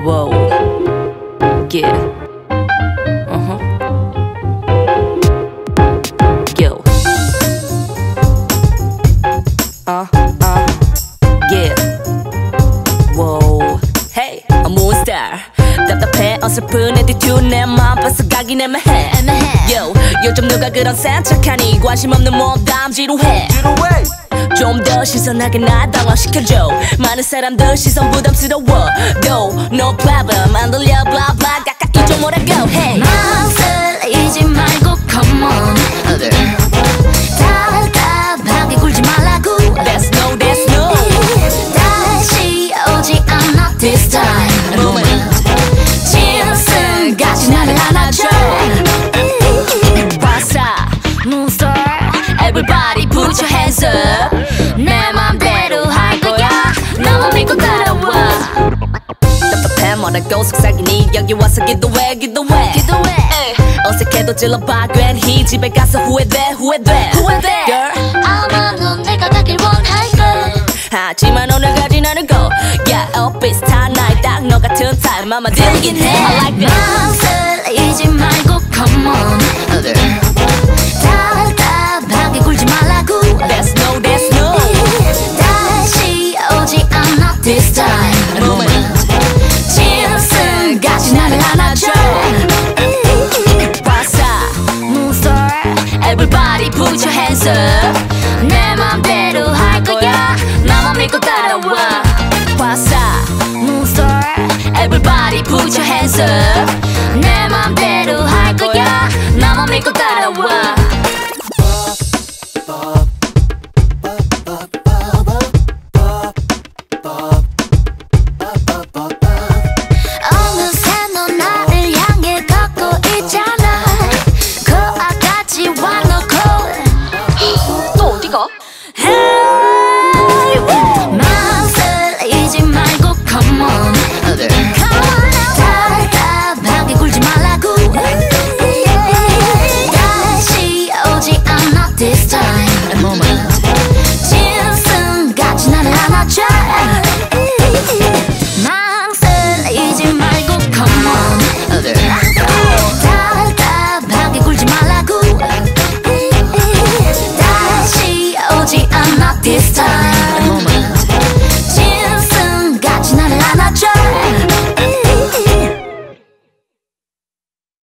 Whoa, yeah, yo, yeah, whoa, hey, I'm Moonstar. 답답해 어설픈 attitude 내 맘 뺏어가긴 애매해. Yo, 요즘 누가 그런 센척하니 관심 없는 몸담 지루해. 좀 더 신선하게 날 당황시켜줘. 많은 사람들 시선 부담스러워. Go, no problem 안 들려 blah blah 가까이 좀 오라고 hey. 마음 설레이지 말고 come on 답답하게 굴지 말라고 That's no, that's no. 다시 오지 않아 this time moment 짐승같이 나를 안아줘 Hwasa, Moonstar everybody put your hands up. 내 맘대로 할 거야 너만 믿고 따라와 답답해 뭐라고 속삭이니 여기 와서 기도해 기도해 어색해도 질러봐 괜히 집에 가서 후회돼 Girl 아마 넌 내가 가길 원할걸 하지만 오늘까지 나는 go Yeah, 비슷한 나이 딱 너 같은 타입 맘만 들긴 해 I like that 마음 설레이지 말고 come on 답답하게 굴지 말라고 That's no, that's no. 다시 오지 않아 this time moment 짐승같이 나를 안아줘 Hwasa, Moonstar everybody put your hands up. 내 맘대로 할 거야 나만 믿고 따라와 Hwasa, Moonstar everybody put your hands up. 내 맘대로 할 거야 나만 믿고 따라와 어느새 넌 나를 향해 걷고 있잖아 코앞까지 와놓고 또 어디가? Hey, 마음 설레이지 말고 come on 답답하게 굴지 말라고 다시 오지 않아 this time moment 짐승같이 나를 안아줘 마음 설레이지 말고 come on 답답하게 굴지 말라고